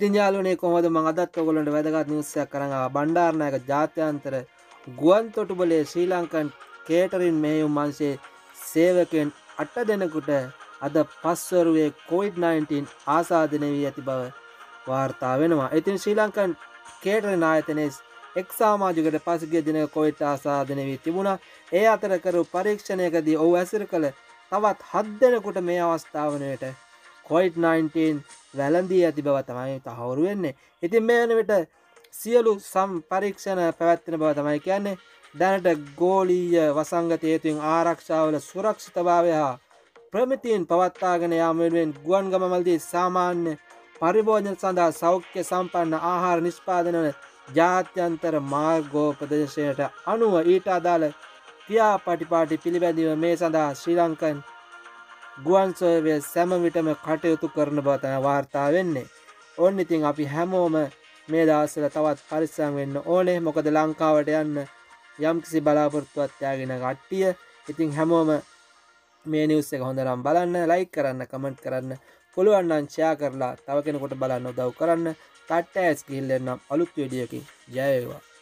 ඉතින් යාළුවනේ කොහොමද මම අදත් ඔයගොල්ලන්ට වැදගත් නිවුස් එකක් අරන් ආවා. බණ්ඩාරනායක ජාත්‍යන්තර ගුවන් තොටුපළේ ශ්‍රී ලංකන් කේටරින් මෙහෙයුම් අංශයේ සේවකයන් 8 දෙනෙකුට අද පස්වරුවේ COVID-19 ආසාදනය වී ඇති බව වාර්තා වෙනවා. ඉතින් ශ්‍රී ලංකන් කේටරින් ආයතනයේ එක් සමාජිකයට පසුගිය දිනක COVID ආසාදනය වී තිබුණා. ඒ අතර කරු පරීක්ෂණයකදී ඔහු ඇසුරු කළ තවත් 7 දෙනෙකුට මේ අවස්ථාව වනවිට COVID-19 වැළඳී ඇති බව තමයි තහවුරු වෙන්නේ. ඉතින් මේ වන විට සියලු පරීක්ෂණ පැවැත්වෙන බව තමයි කියන්නේ. දැනට ගෝලීය වසංගත හේතුවෙන් ආරක්ෂාවල සුරක්ෂිතභාවය හා ප්‍රමිතීන් පවත්වාගෙන යාම වෙනුවෙන් ගුවන්ගම මල්දී සාමාන්‍ය පරිභෝජන සඳහා සෞඛ්‍ය සම්පන්න ආහාර නිෂ්පාදන වන ජාත්‍යන්තර මාර්ගෝපදේශයට අනුව ඊට අදාළ ක්‍රියාපටිපාටි පිළිබැඳීම මේ සඳහා ශ්‍රී ලංකන් ගුවන් සේවය සෑම විටම කටයුතු කරන බව තමයි වාර්තා වෙන්නේ. ඕන්න ඉතින් අපි හැමෝම මේ දවස්වල තවත් පරිස්සම් වෙන්න ඕනේ. මොකද ලංකාවට යන්න යම්කිසි බලාපොරොත්තුවක් තියාගෙන කට්ටිය. ඉතින් හැමෝම මේ නිවුස් එක හොඳනම් බලන්න, ලයික් කරන්න, කමෙන්ට් කරන්න, පුළුවන් නම් ෂෙයා කරලා තව කෙනෙකුට බලන්න උදව් කරන්න. ටට්ටෑස් ගිහින් එන්නම් අලුත් වීඩියෝ එකකින්. ජය වේවා.